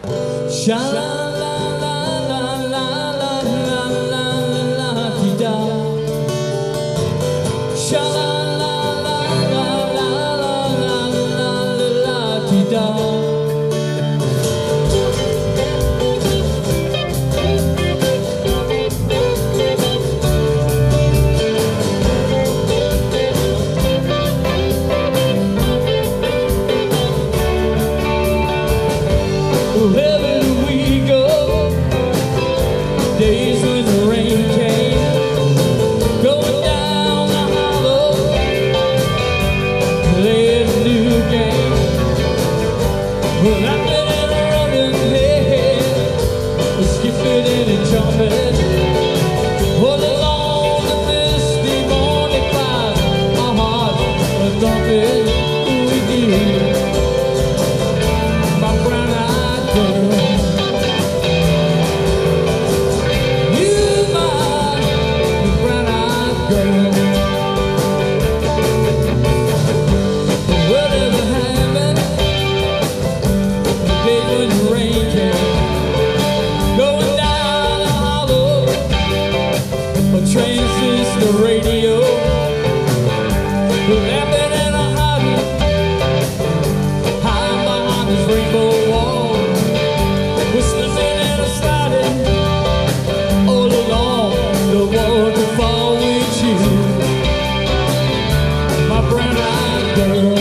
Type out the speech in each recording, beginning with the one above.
Sha la la la la la la la la la di da. Sha la la la la la la la la la di da. Wherever we go, days when the rain came, going down the hollow, playing a new game. Well, laughing and running, hey, we're skipping and jumping, all along the misty morning cloud. Our hearts are thumping with you, my brown-eyed girl. You, my brown-eyed girl. Whatever happened the day when the rain came, going down the hollow, a transistor radio, laughing and a hiding high behind this rainbow wall. We're slipping and a sliding all along the waterfall with you, my brown-eyed girl.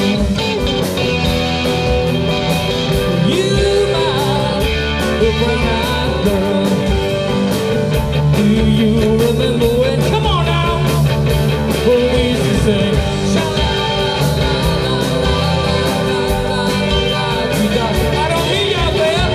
You, my brown-eyed girl. Do you remember when? Come on now. When we used to sing. I don't hear you out there.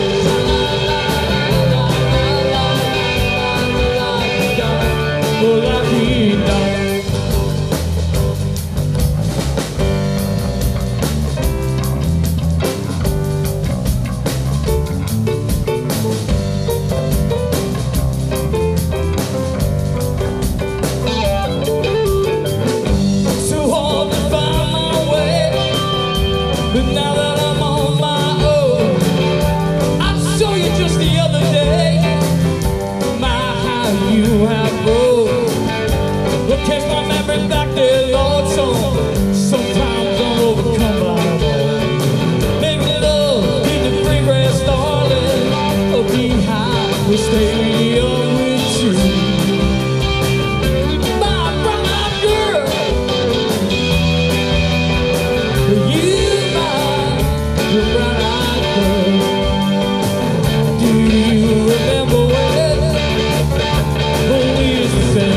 Too hard to find my way, but now that I'm on my own, I saw you just the other day. My, how you have grown. Well, catch my memory back there, Lord, sometimes I'm overcome by making love in the free grass, darling. Oh, be high, we'll stay young with you, my brown-eyed girl. You, my brown-eyed girl. Do you remember when we used to sing?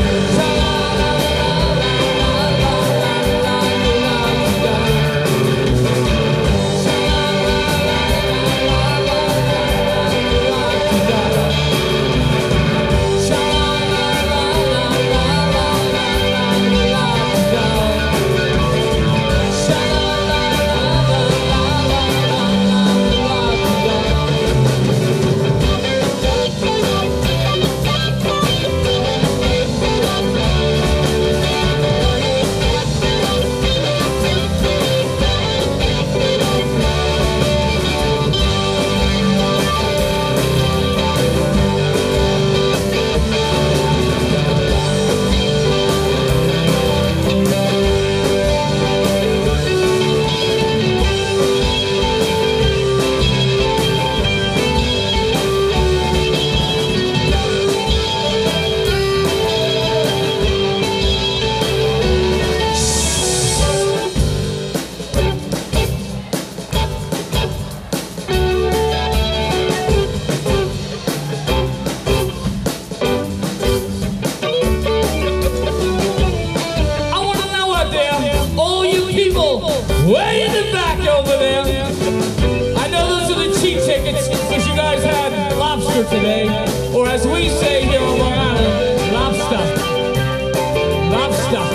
Way in the back over there. I know those are the cheap tickets because you guys had lobster today, or as we say here on Long Island, lobster. Lobster.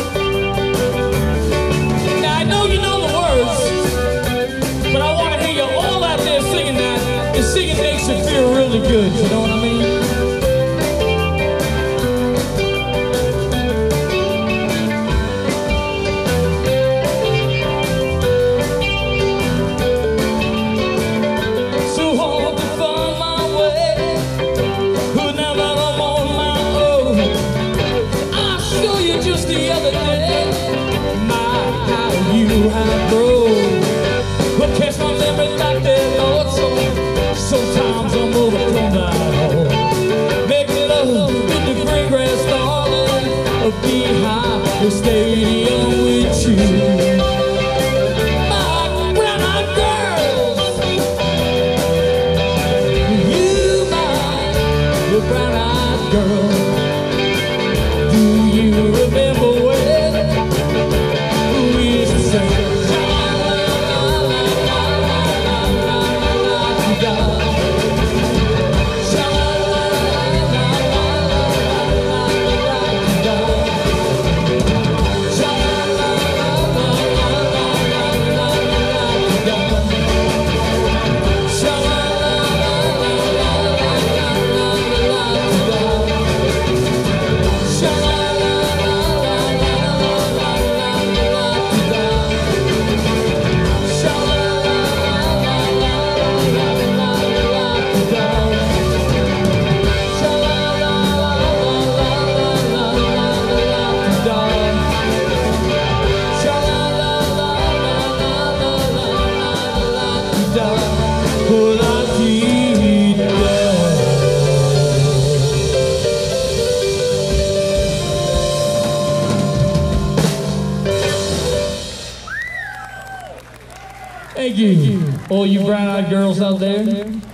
Now I know you know the words, but I want to hear you all out there singing that. The singing makes you feel really good, you know what I mean? So girl. Do you remember when we used to sing? Thank you, all you brown-eyed girls out there.